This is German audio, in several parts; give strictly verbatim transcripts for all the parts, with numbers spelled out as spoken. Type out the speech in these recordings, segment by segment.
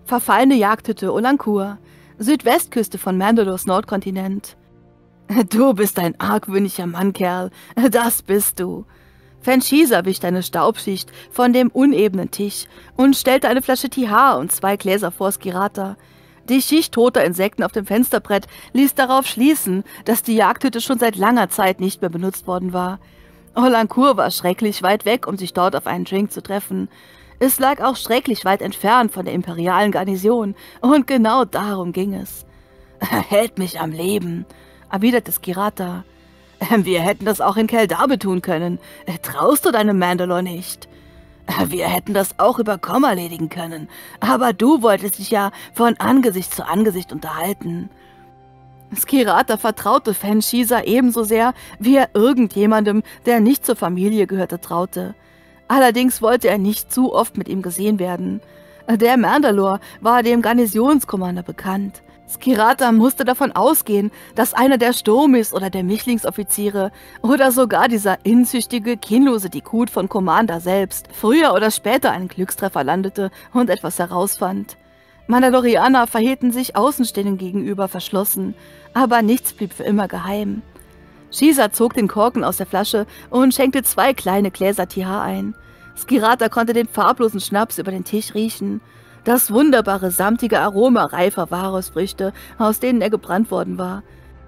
Verfallene Jagdhütte Olankur, Südwestküste von Mandalores Nordkontinent. »Du bist ein argwöhnlicher Mann, Kerl, das bist du.« Fanchisa wischt eine Staubschicht von dem unebenen Tisch und stellte eine Flasche Tihar und zwei Gläser vor Skirata. Die Schicht toter Insekten auf dem Fensterbrett ließ darauf schließen, dass die Jagdhütte schon seit langer Zeit nicht mehr benutzt worden war. Olankur war schrecklich weit weg, um sich dort auf einen Drink zu treffen. Es lag auch schrecklich weit entfernt von der imperialen Garnison, und genau darum ging es. »Hält mich am Leben«, erwiderte Skirata. »Wir hätten das auch in Keldabe tun können. Traust du deinem Mandalore nicht?« »Wir hätten das auch über Komm erledigen können, aber du wolltest dich ja von Angesicht zu Angesicht unterhalten.« Skirata vertraute Fanchisa ebenso sehr, wie er irgendjemandem, der nicht zur Familie gehörte, traute. Allerdings wollte er nicht zu oft mit ihm gesehen werden. Der Mandalore war dem Garnisonskommander bekannt. Skirata musste davon ausgehen, dass einer der Sturmis oder der Michlingsoffiziere oder sogar dieser inzüchtige, kinnlose Dikut von Commander selbst früher oder später einen Glückstreffer landete und etwas herausfand. Mandalorianer verhielten sich Außenstehenden gegenüber verschlossen, aber nichts blieb für immer geheim. Shisa zog den Korken aus der Flasche und schenkte zwei kleine Gläser Tihar ein. Skirata konnte den farblosen Schnaps über den Tisch riechen. Das wunderbare, samtige Aroma reifer Varus-Früchte, aus denen er gebrannt worden war.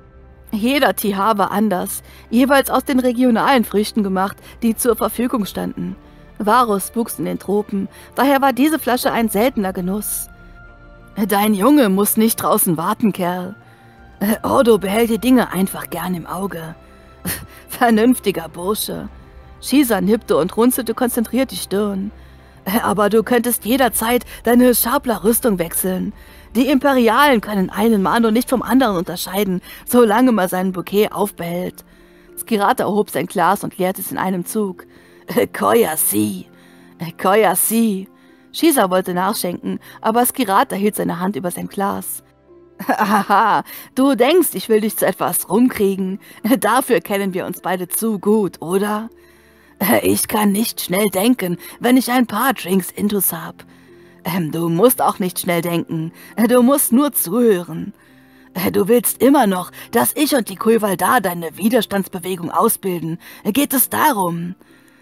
Jeder Tihar war anders, jeweils aus den regionalen Früchten gemacht, die zur Verfügung standen. Varus wuchs in den Tropen, daher war diese Flasche ein seltener Genuss. »Dein Junge muss nicht draußen warten, Kerl. Ordo behält die Dinge einfach gern im Auge. Vernünftiger Bursche.« Shisa nippte und runzelte konzentriert die Stirn. »Aber du könntest jederzeit deine Schabler-Rüstung wechseln. Die Imperialen können einen Mano nicht vom anderen unterscheiden, solange man seinen Bouquet aufbehält.« Skirata erhob sein Glas und leerte es in einem Zug. »Koya si. Koya si.« Shisa wollte nachschenken, aber Skirata hielt seine Hand über sein Glas. »Haha, du denkst, ich will dich zu etwas rumkriegen. Dafür kennen wir uns beide zu gut, oder?« »Ich kann nicht schnell denken, wenn ich ein paar Drinks intus hab. Ähm, du musst auch nicht schnell denken, du musst nur zuhören. Du willst immer noch, dass ich und die Kuivaldar deine Widerstandsbewegung ausbilden. Geht es darum?«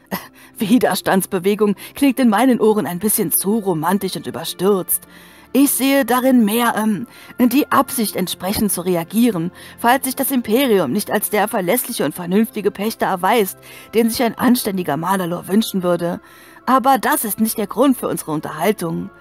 »Widerstandsbewegung klingt in meinen Ohren ein bisschen zu romantisch und überstürzt. Ich sehe darin mehr ähm, die Absicht, entsprechend zu reagieren, falls sich das Imperium nicht als der verlässliche und vernünftige Pächter erweist, den sich ein anständiger Mandalore wünschen würde. Aber das ist nicht der Grund für unsere Unterhaltung.«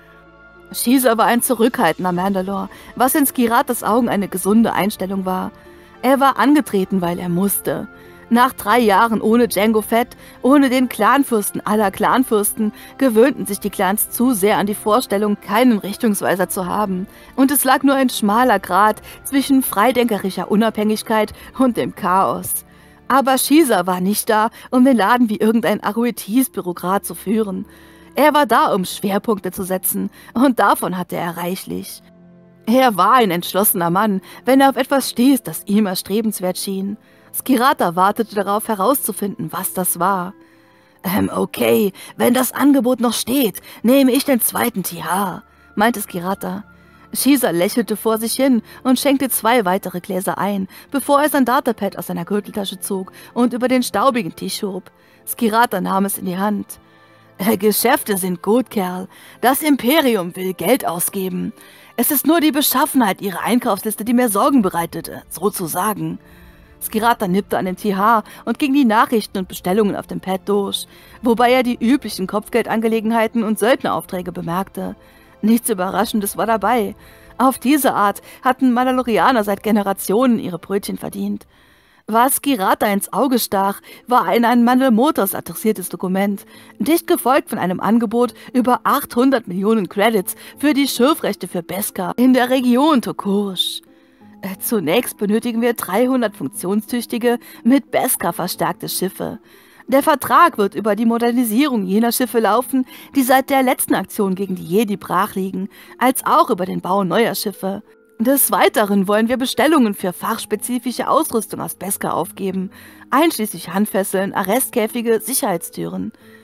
Shisa war ein zurückhaltender Mandalore, was in Skiratas Augen eine gesunde Einstellung war. Er war angetreten, weil er musste. Nach drei Jahren ohne Jango Fett, ohne den Clanfürsten aller Clanfürsten, gewöhnten sich die Clans zu sehr an die Vorstellung, keinen Richtungsweiser zu haben. Und es lag nur ein schmaler Grat zwischen freidenkerischer Unabhängigkeit und dem Chaos. Aber Shisa war nicht da, um den Laden wie irgendein Arruetis-Bürokrat zu führen. Er war da, um Schwerpunkte zu setzen, und davon hatte er reichlich. Er war ein entschlossener Mann, wenn er auf etwas stieß, das ihm erstrebenswert schien. Skirata wartete darauf, herauszufinden, was das war. Ähm, okay, wenn das Angebot noch steht, nehme ich den zweiten Tihar, meinte Skirata. Shisa lächelte vor sich hin und schenkte zwei weitere Gläser ein, bevor er sein Datapad aus seiner Gürteltasche zog und über den staubigen Tisch hob. Skirata nahm es in die Hand. Äh, Geschäfte sind gut, Kerl. Das Imperium will Geld ausgeben. Es ist nur die Beschaffenheit ihrer Einkaufsliste, die mir Sorgen bereitete, sozusagen. Skirata nippte an den Tihar und ging die Nachrichten und Bestellungen auf dem Pad durch, wobei er die üblichen Kopfgeldangelegenheiten und Söldneraufträge bemerkte. Nichts Überraschendes war dabei. Auf diese Art hatten Mandalorianer seit Generationen ihre Brötchen verdient. Was Skirata ins Auge stach, war ein an Mandal Motors adressiertes Dokument, dicht gefolgt von einem Angebot über achthundert Millionen Credits für die Schürfrechte für Beskar in der Region Tokush. Zunächst benötigen wir dreihundert funktionstüchtige, mit Beskar verstärkte Schiffe. Der Vertrag wird über die Modernisierung jener Schiffe laufen, die seit der letzten Aktion gegen die Jedi brach liegen, als auch über den Bau neuer Schiffe. Des Weiteren wollen wir Bestellungen für fachspezifische Ausrüstung aus Beskar aufgeben, einschließlich Handfesseln, Arrestkäfige, Sicherheitstüren.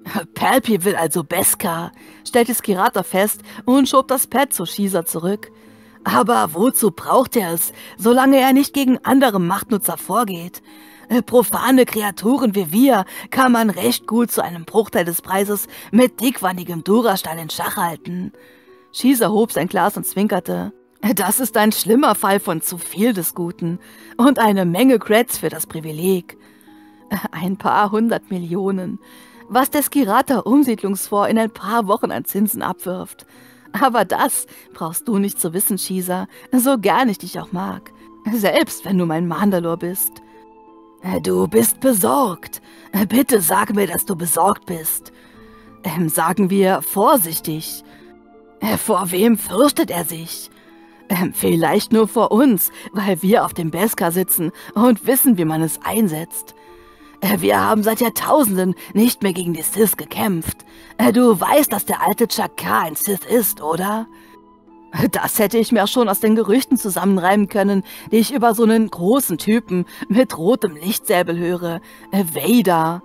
Palpi will also Beskar, stellte Skirata fest und schob das Pad zu Shisa zurück. Aber wozu braucht er es, solange er nicht gegen andere Machtnutzer vorgeht? Profane Kreaturen wie wir kann man recht gut zu einem Bruchteil des Preises mit dickwandigem Durastahl in Schach halten. Shisa hob sein Glas und zwinkerte. Das ist ein schlimmer Fall von zu viel des Guten und eine Menge Creds für das Privileg. Ein paar hundert Millionen, was der Skirata-Umsiedlungsfonds in ein paar Wochen an Zinsen abwirft. Aber das brauchst du nicht zu wissen, Shisa, so gern ich dich auch mag. Selbst wenn du mein Mandalor bist. Du bist besorgt. Bitte sag mir, dass du besorgt bist. Ähm, sagen wir vorsichtig. Vor wem fürchtet er sich? Ähm, vielleicht nur vor uns, weil wir auf dem Beskar sitzen und wissen, wie man es einsetzt. Wir haben seit Jahrtausenden nicht mehr gegen die Sith gekämpft. Du weißt, dass der alte Chakar ein Sith ist, oder? Das hätte ich mir schon aus den Gerüchten zusammenreimen können, die ich über so einen großen Typen mit rotem Lichtsäbel höre. Vader.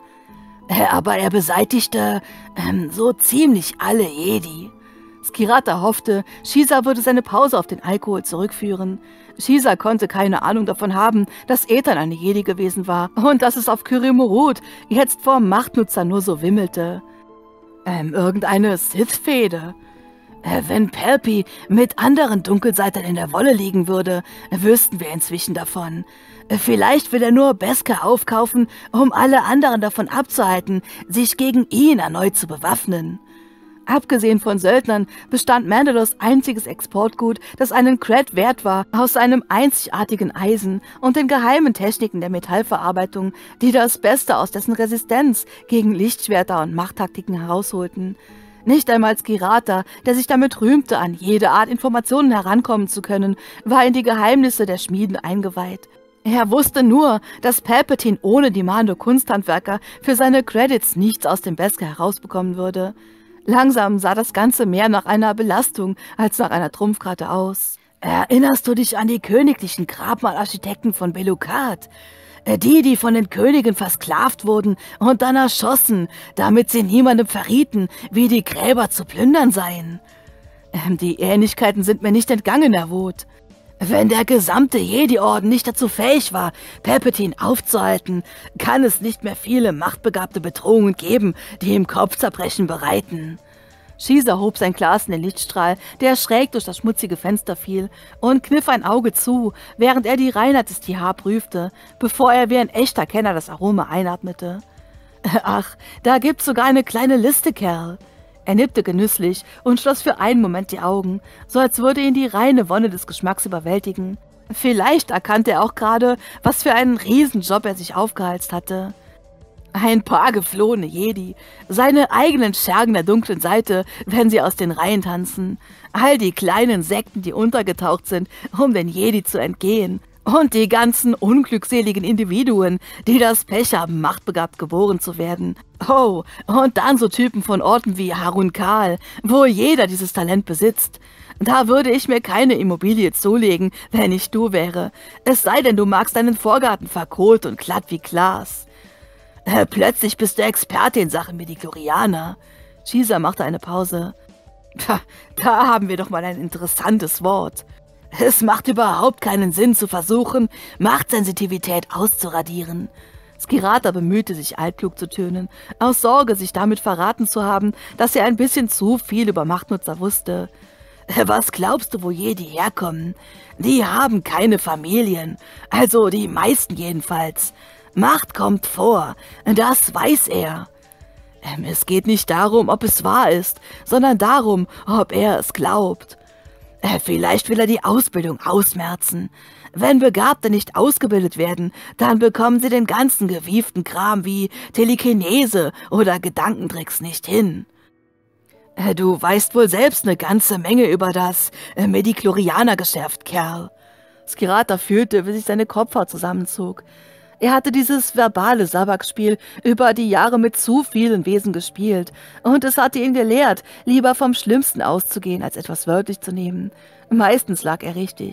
Aber er beseitigte ähm, so ziemlich alle Jedi. Skirata hoffte, Shisa würde seine Pause auf den Alkohol zurückführen. Shisa konnte keine Ahnung davon haben, dass Ethan eine Jedi gewesen war und dass es auf Kyrie Morut jetzt vor Machtnutzer nur so wimmelte. Ähm, irgendeine Sith-Fehde. Äh, wenn Palpi mit anderen Dunkelseitern in der Wolle liegen würde, wüssten wir inzwischen davon. Äh, vielleicht will er nur Beskar aufkaufen, um alle anderen davon abzuhalten, sich gegen ihn erneut zu bewaffnen. Abgesehen von Söldnern bestand Mandalors einziges Exportgut, das einen Cred wert war, aus seinem einzigartigen Eisen und den geheimen Techniken der Metallverarbeitung, die das Beste aus dessen Resistenz gegen Lichtschwerter und Machttaktiken herausholten. Nicht einmal Skirata, der sich damit rühmte, an jede Art Informationen herankommen zu können, war in die Geheimnisse der Schmieden eingeweiht. Er wusste nur, dass Palpatine ohne die Mando-Kunsthandwerker für seine Credits nichts aus dem Beskar herausbekommen würde. Langsam sah das Ganze mehr nach einer Belastung als nach einer Trumpfkarte aus. Erinnerst du dich an die königlichen Grabmalarchitekten von Belukat? Die, die von den Königen versklavt wurden und dann erschossen, damit sie niemandem verrieten, wie die Gräber zu plündern seien. Die Ähnlichkeiten sind mir nicht entgangen, Herr Wood. Wenn der gesamte Jedi-Orden nicht dazu fähig war, Palpatine aufzuhalten, kann es nicht mehr viele machtbegabte Bedrohungen geben, die ihm Kopfzerbrechen bereiten. Shisa hob sein Glas in den Lichtstrahl, der schräg durch das schmutzige Fenster fiel, und kniff ein Auge zu, während er die Reinheit des Tihar prüfte, bevor er wie ein echter Kenner das Aroma einatmete. Ach, da gibt's sogar eine kleine Liste, Kerl. Er nippte genüsslich und schloss für einen Moment die Augen, so als würde ihn die reine Wonne des Geschmacks überwältigen. Vielleicht erkannte er auch gerade, was für einen Riesenjob er sich aufgehalst hatte. Ein paar geflohene Jedi, seine eigenen Schergen der dunklen Seite, wenn sie aus den Reihen tanzen, all die kleinen Sekten, die untergetaucht sind, um den Jedi zu entgehen, und die ganzen unglückseligen Individuen, die das Pech haben, machtbegabt geboren zu werden. Oh, und dann so Typen von Orten wie Harun Kal, wo jeder dieses Talent besitzt. Da würde ich mir keine Immobilie zulegen, wenn ich du wäre. Es sei denn, du magst deinen Vorgarten verkohlt und glatt wie Glas. Äh, plötzlich bist du Experte in Sachen Midichlorianer. Shisa machte eine Pause. Pah, da haben wir doch mal ein interessantes Wort. Es macht überhaupt keinen Sinn zu versuchen, Machtsensitivität auszuradieren. Skirata bemühte sich, altklug zu tönen, aus Sorge, sich damit verraten zu haben, dass er ein bisschen zu viel über Machtnutzer wusste. Was glaubst du, wo Jedi herkommen? Die haben keine Familien, also die meisten jedenfalls. Macht kommt vor, das weiß er. Es geht nicht darum, ob es wahr ist, sondern darum, ob er es glaubt. Vielleicht will er die Ausbildung ausmerzen. Wenn Begabte nicht ausgebildet werden, dann bekommen sie den ganzen gewieften Kram wie Telekinese oder Gedankentricks nicht hin. Du weißt wohl selbst eine ganze Menge über das Midichlorianer-Geschäft, Kerl. Skirata fühlte, wie sich seine Kopfhaut zusammenzog. Er hatte dieses verbale Sabakspiel über die Jahre mit zu vielen Wesen gespielt, und es hatte ihn gelehrt, lieber vom Schlimmsten auszugehen, als etwas wörtlich zu nehmen. Meistens lag er richtig.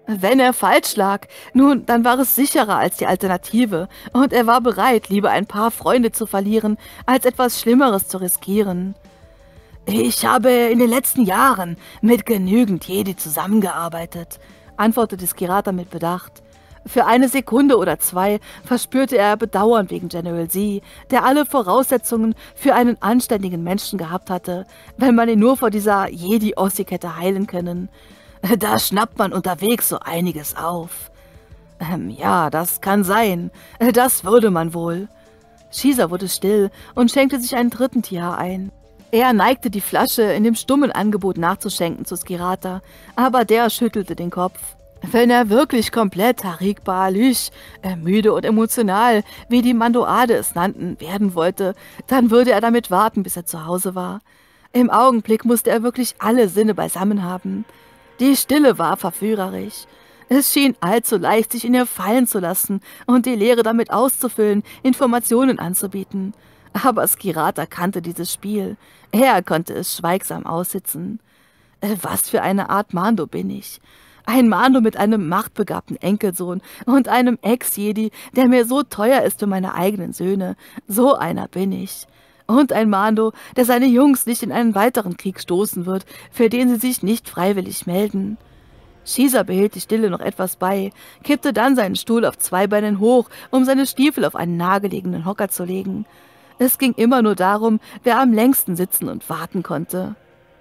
Wenn er falsch lag, nun, dann war es sicherer als die Alternative, und er war bereit, lieber ein paar Freunde zu verlieren, als etwas Schlimmeres zu riskieren. »Ich habe in den letzten Jahren mit genügend Jedi zusammengearbeitet«, antwortete Skirata mit Bedacht. Für eine Sekunde oder zwei verspürte er Bedauern wegen General Z, der alle Voraussetzungen für einen anständigen Menschen gehabt hatte, wenn man ihn nur vor dieser Jedi-Ossi hätte heilen können. Da schnappt man unterwegs so einiges auf. Ähm, ja, das kann sein. Das würde man wohl. Shiza wurde still und schenkte sich einen dritten Tiar ein. Er neigte die Flasche in dem stummen Angebot nachzuschenken zu Skirata, aber der schüttelte den Kopf. Wenn er wirklich komplett Tariq Ba'Alysh, äh, müde und emotional, wie die Mandoade es nannten, werden wollte, dann würde er damit warten, bis er zu Hause war. Im Augenblick musste er wirklich alle Sinne beisammen haben. Die Stille war verführerisch. Es schien allzu leicht, sich in ihr fallen zu lassen und die Leere damit auszufüllen, Informationen anzubieten. Aber Skirata kannte dieses Spiel. Er konnte es schweigsam aussitzen. Was für eine Art Mando bin ich? Ein Mando mit einem machtbegabten Enkelsohn und einem Ex-Jedi, der mir so teuer ist für meine eigenen Söhne. So einer bin ich. Und ein Mando, der seine Jungs nicht in einen weiteren Krieg stoßen wird, für den sie sich nicht freiwillig melden. Shiza behielt die Stille noch etwas bei, kippte dann seinen Stuhl auf zwei Beinen hoch, um seine Stiefel auf einen nahegelegenen Hocker zu legen. Es ging immer nur darum, wer am längsten sitzen und warten konnte.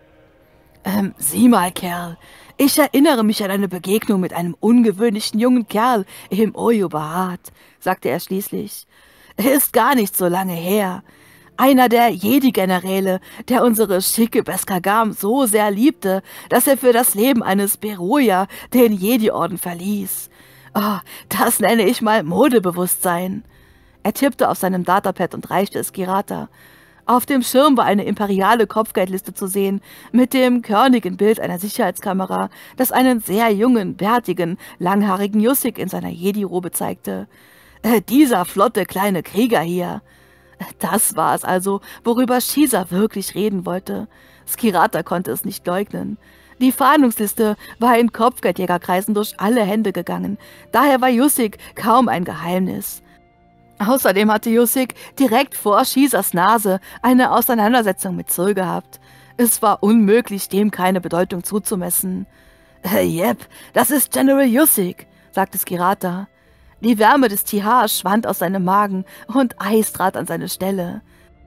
Ähm, sieh mal, Kerl, ich erinnere mich an eine Begegnung mit einem ungewöhnlichen jungen Kerl im Oyo-Bahat, sagte er schließlich. Ist gar nicht so lange her. Einer der Jedi-Generäle, der unsere schicke Beskar-Gam so sehr liebte, dass er für das Leben eines Beroja den Jedi-Orden verließ. Oh, das nenne ich mal Modebewusstsein. Er tippte auf seinem Datapad und reichte es Skirata. Auf dem Schirm war eine imperiale Kopfgeldliste zu sehen, mit dem körnigen Bild einer Sicherheitskamera, das einen sehr jungen, bärtigen, langhaarigen Jussik in seiner Jedi-Robe zeigte. Äh, dieser flotte kleine Krieger hier. Das war es also, worüber Shiza wirklich reden wollte. Skirata konnte es nicht leugnen. Die Fahndungsliste war in Kopfgeldjägerkreisen durch alle Hände gegangen, daher war Jussik kaum ein Geheimnis. Außerdem hatte Jussik direkt vor Shizas Nase eine Auseinandersetzung mit Zul gehabt. Es war unmöglich, dem keine Bedeutung zuzumessen. Äh, »Jep, das ist General Jussik«, sagte Skirata. Die Wärme des Tihar schwand aus seinem Magen und Eis trat an seine Stelle.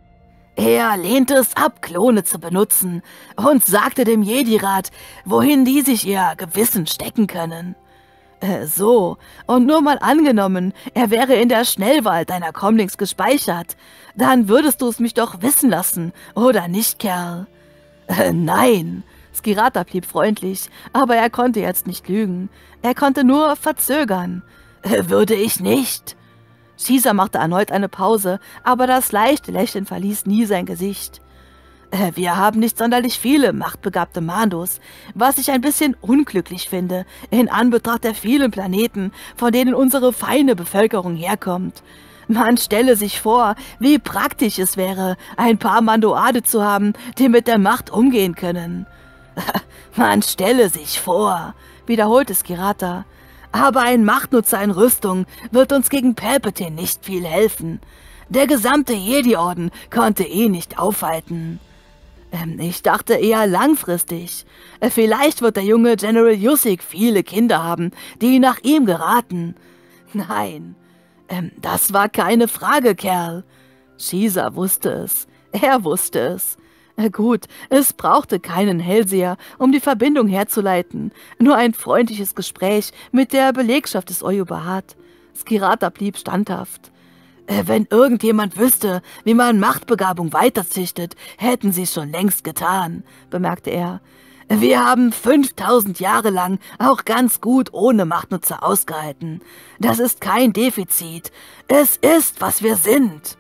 Er lehnte es ab, Klone zu benutzen und sagte dem Jedi-Rat, wohin die sich ihr Gewissen stecken können. Äh, so, und nur mal angenommen, er wäre in der Schnellwahl deiner Comlinks gespeichert, dann würdest du es mich doch wissen lassen, oder nicht, Kerl? Äh, nein. Skirata blieb freundlich, aber er konnte jetzt nicht lügen. Er konnte nur verzögern. »Würde ich nicht.« Shiza machte erneut eine Pause, aber das leichte Lächeln verließ nie sein Gesicht. »Wir haben nicht sonderlich viele machtbegabte Mandos, was ich ein bisschen unglücklich finde, in Anbetracht der vielen Planeten, von denen unsere feine Bevölkerung herkommt. Man stelle sich vor, wie praktisch es wäre, ein paar Mandoade zu haben, die mit der Macht umgehen können.« »Man stelle sich vor«, wiederholte Skirata. »Aber ein Machtnutzer in Rüstung wird uns gegen Palpatine nicht viel helfen. Der gesamte Jedi-Orden konnte eh nicht aufhalten.« Ähm, ich dachte eher langfristig. Äh, vielleicht wird der junge General Jussik viele Kinder haben, die nach ihm geraten. Nein, ähm, das war keine Frage, Kerl. Shiza wusste es. Er wusste es. Äh, gut, es brauchte keinen Hellseher, um die Verbindung herzuleiten. Nur ein freundliches Gespräch mit der Belegschaft des Oyo-Bahat. Skirata blieb standhaft. Äh, wenn irgendjemand wüsste, wie man Machtbegabung weiterzüchtet, hätten sie es schon längst getan, bemerkte er. Wir haben fünftausend Jahre lang auch ganz gut ohne Machtnutzer ausgehalten. Das ist kein Defizit. Es ist, was wir sind.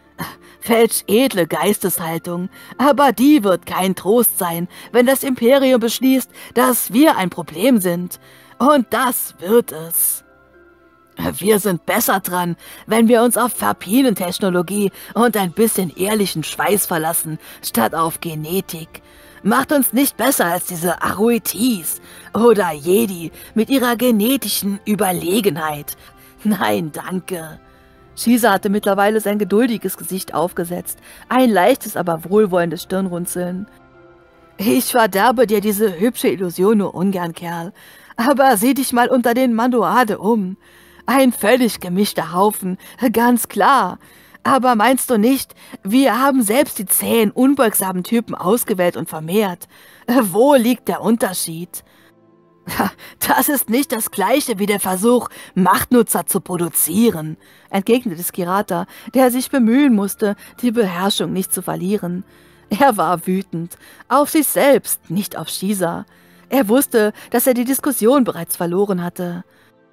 Welch edle Geisteshaltung, aber die wird kein Trost sein, wenn das Imperium beschließt, dass wir ein Problem sind. Und das wird es. Wir sind besser dran, wenn wir uns auf Verpinentechnologie und ein bisschen ehrlichen Schweiß verlassen, statt auf Genetik. Macht uns nicht besser als diese Aruitis oder Jedi mit ihrer genetischen Überlegenheit. Nein, danke. Shiza hatte mittlerweile sein geduldiges Gesicht aufgesetzt, ein leichtes, aber wohlwollendes Stirnrunzeln. Ich verderbe dir diese hübsche Illusion nur ungern, Kerl, aber sieh dich mal unter den Mandoade um. Ein völlig gemischter Haufen, ganz klar. Aber meinst du nicht, wir haben selbst die zähen, unbeugsamen Typen ausgewählt und vermehrt? Wo liegt der Unterschied? Das ist nicht das Gleiche wie der Versuch, Machtnutzer zu produzieren, entgegnete Skirata, der sich bemühen musste, die Beherrschung nicht zu verlieren. Er war wütend, auf sich selbst, nicht auf Shiza. Er wusste, dass er die Diskussion bereits verloren hatte.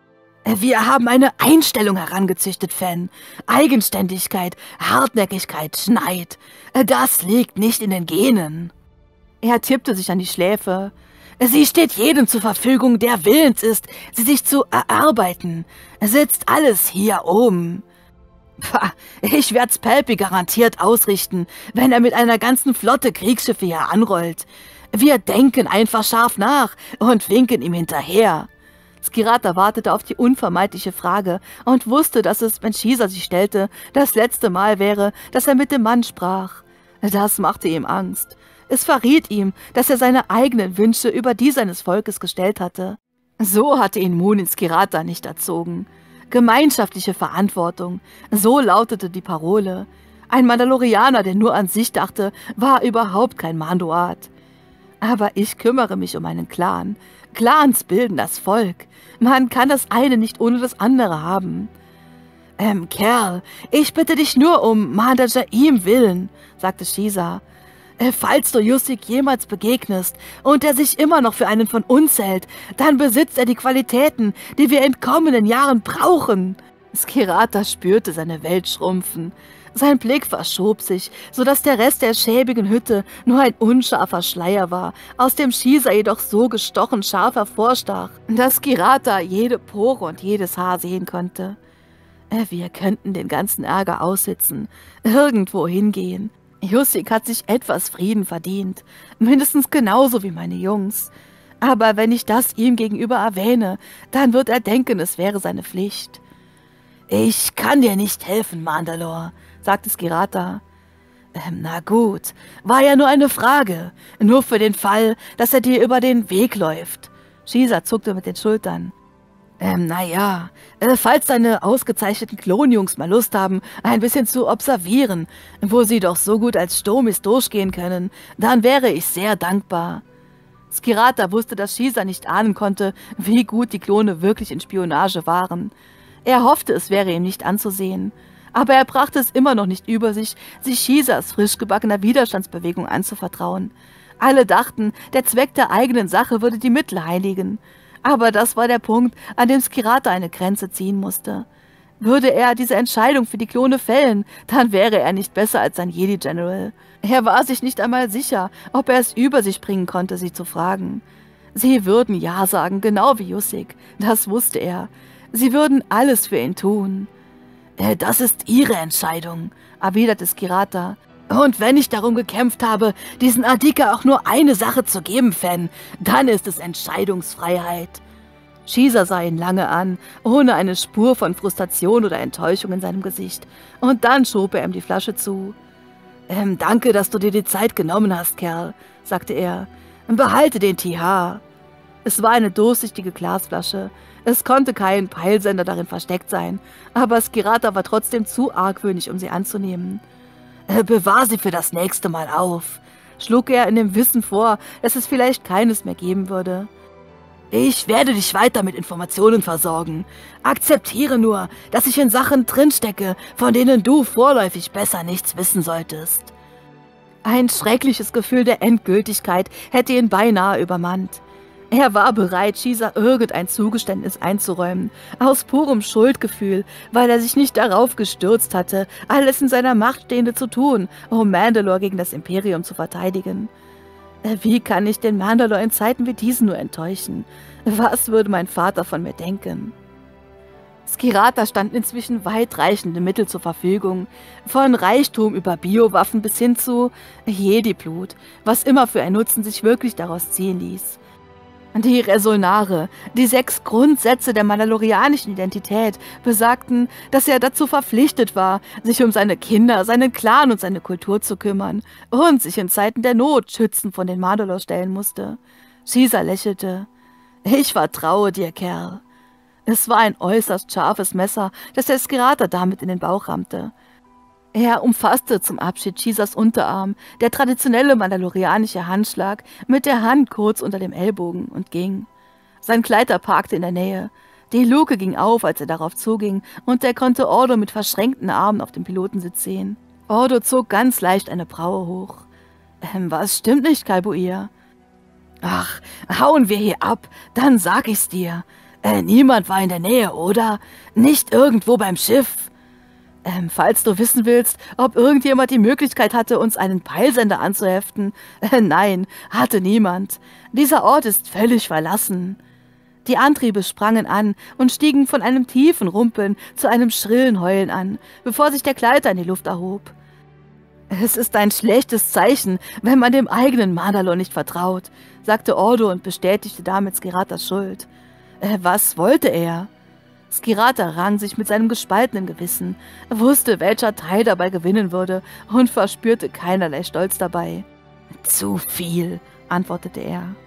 Wir haben eine Einstellung herangezüchtet, Fan. Eigenständigkeit, Hartnäckigkeit, Schneid. Das liegt nicht in den Genen. Er tippte sich an die Schläfe. Sie steht jedem zur Verfügung, der willens ist, sie sich zu erarbeiten. Sitzt alles hier oben. Pah, ich werd's Pelpi garantiert ausrichten, wenn er mit einer ganzen Flotte Kriegsschiffe hier anrollt. Wir denken einfach scharf nach und winken ihm hinterher. Skirata wartete auf die unvermeidliche Frage und wusste, dass es, wenn Shiza sie stellte, das letzte Mal wäre, dass er mit dem Mann sprach. Das machte ihm Angst. Es verriet ihm, dass er seine eigenen Wünsche über die seines Volkes gestellt hatte. So hatte ihn Moon in Skirata nicht erzogen. Gemeinschaftliche Verantwortung, so lautete die Parole. Ein Mandalorianer, der nur an sich dachte, war überhaupt kein Mandoat. Aber ich kümmere mich um einen Clan. Clans bilden das Volk. Man kann das eine nicht ohne das andere haben. Ähm, Kerl, ich bitte dich nur um Manda Jaim willen, sagte Shiza. Falls du Yussik jemals begegnest und er sich immer noch für einen von uns hält, dann besitzt er die Qualitäten, die wir in kommenden Jahren brauchen. Skirata spürte seine Welt schrumpfen. Sein Blick verschob sich, sodass der Rest der schäbigen Hütte nur ein unscharfer Schleier war, aus dem Shiza jedoch so gestochen scharf hervorstach, dass Skirata jede Pore und jedes Haar sehen konnte. Wir könnten den ganzen Ärger aussitzen, irgendwo hingehen. Yussik hat sich etwas Frieden verdient, mindestens genauso wie meine Jungs. Aber wenn ich das ihm gegenüber erwähne, dann wird er denken, es wäre seine Pflicht. »Ich kann dir nicht helfen, Mandalore«, sagte Skirata. Ähm, »Na gut, war ja nur eine Frage, nur für den Fall, dass er dir über den Weg läuft.« Shiza zuckte mit den Schultern. Ähm, naja, äh, falls deine ausgezeichneten Klonjungs mal Lust haben, ein bisschen zu observieren, wo sie doch so gut als Stomis durchgehen können, dann wäre ich sehr dankbar. Skirata wusste, dass Shiza nicht ahnen konnte, wie gut die Klone wirklich in Spionage waren. Er hoffte, es wäre ihm nicht anzusehen. Aber er brachte es immer noch nicht über sich, sich Shizas frisch gebackener Widerstandsbewegung anzuvertrauen. Alle dachten, der Zweck der eigenen Sache würde die Mittel heiligen. Aber das war der Punkt, an dem Skirata eine Grenze ziehen musste. Würde er diese Entscheidung für die Klone fällen, dann wäre er nicht besser als sein Jedi-General. Er war sich nicht einmal sicher, ob er es über sich bringen konnte, sie zu fragen. Sie würden Ja sagen, genau wie Yussik. Das wusste er. Sie würden alles für ihn tun. »Das ist Ihre Entscheidung«, erwiderte Skirata. »Und wenn ich darum gekämpft habe, diesen Adika auch nur eine Sache zu geben, Fan, dann ist es Entscheidungsfreiheit.« Shiza sah ihn lange an, ohne eine Spur von Frustration oder Enttäuschung in seinem Gesicht. Und dann schob er ihm die Flasche zu. Ähm, »Danke, dass du dir die Zeit genommen hast, Kerl«, sagte er. »Behalte den T H.« Es war eine durchsichtige Glasflasche. Es konnte kein Peilsender darin versteckt sein, aber Skirata war trotzdem zu argwöhnisch, um sie anzunehmen. »Bewahr sie für das nächste Mal auf«, schlug er in dem Wissen vor, dass es vielleicht keines mehr geben würde. »Ich werde dich weiter mit Informationen versorgen. Akzeptiere nur, dass ich in Sachen drinstecke, von denen du vorläufig besser nichts wissen solltest.« Ein schreckliches Gefühl der Endgültigkeit hätte ihn beinahe übermannt. Er war bereit, Shiza irgendein Zugeständnis einzuräumen, aus purem Schuldgefühl, weil er sich nicht darauf gestürzt hatte, alles in seiner Macht Stehende zu tun, um Mandalore gegen das Imperium zu verteidigen. Wie kann ich den Mandalore in Zeiten wie diesen nur enttäuschen? Was würde mein Vater von mir denken? Skirata standen inzwischen weitreichende Mittel zur Verfügung, von Reichtum über Biowaffen bis hin zu Jedi-Blut, was immer für einen Nutzen sich wirklich daraus ziehen ließ. Die Resolnare, die sechs Grundsätze der mandalorianischen Identität, besagten, dass er dazu verpflichtet war, sich um seine Kinder, seinen Clan und seine Kultur zu kümmern und sich in Zeiten der Not schützend von den Mandalor stellen musste. Caesar lächelte. »Ich vertraue dir, Kerl.« Es war ein äußerst scharfes Messer, das der Skirata damit in den Bauch rammte. Er umfasste zum Abschied Caesars Unterarm, der traditionelle mandalorianische Handschlag, mit der Hand kurz unter dem Ellbogen und ging. Sein Gleiter parkte in der Nähe. Die Luke ging auf, als er darauf zuging, und er konnte Ordo mit verschränkten Armen auf dem Pilotensitz sehen. Ordo zog ganz leicht eine Braue hoch. Ähm, was stimmt nicht, Kalbuir? »Ach, hauen wir hier ab, dann sag ich's dir. Äh, niemand war in der Nähe, oder? Nicht irgendwo beim Schiff?« Ähm, falls du wissen willst, ob irgendjemand die Möglichkeit hatte, uns einen Peilsender anzuheften. Äh, nein, hatte niemand. Dieser Ort ist völlig verlassen. Die Antriebe sprangen an und stiegen von einem tiefen Rumpeln zu einem schrillen Heulen an, bevor sich der Gleiter in die Luft erhob. »Es ist ein schlechtes Zeichen, wenn man dem eigenen Mandalor nicht vertraut«, sagte Ordo und bestätigte damit Skiratas Schuld. Äh, was wollte er? Skirata rang sich mit seinem gespaltenen Gewissen, wusste, welcher Teil dabei gewinnen würde und verspürte keinerlei Stolz dabei. »Zu viel«, antwortete er.